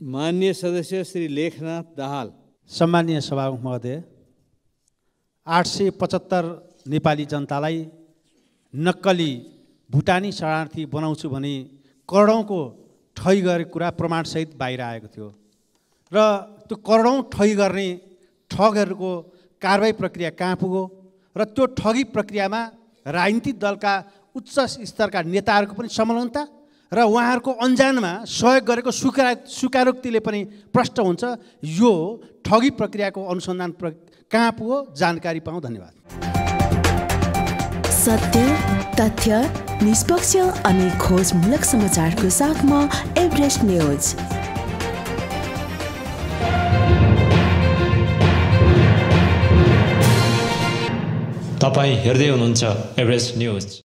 माननीय सदस्य श्री लेखनाथ दाहाल। सम्मानीय सभामुख महोदय, 875 नेपाली जनतालाई नक्कली भुटानी शरणार्थी बनाउँछु भने करोडौँको ठगी गरेको कुरा प्रमाणसहित बाहिर आएको थियो र त्यो करोडौँ ठगी गर्ने ठगहरूको कारबाही प्रक्रिया कहाँ पुग्यो र त्यो ठगी प्रक्रियामा राजनीतिक दलका उच्च स्तरका नेताहरूको पनि संलग्नता र उहाँहरूको अन्जानमा सहयोग गरेको स्वीकारोक्तिले पनि प्रष्ट हुन्छ। यो ठगी प्रक्रियाको अनुसन्धान कहाँ पुग्यो जानकारी पाऊँ। धन्यवाद। सत्य, तथ्य, निष्पक्ष अनि खोजमूलक समाचारको साथमा एभरेस्ट न्यूज। तपाईं हेर्दै हुनुहुन्छ एभरेस्ट न्यूज।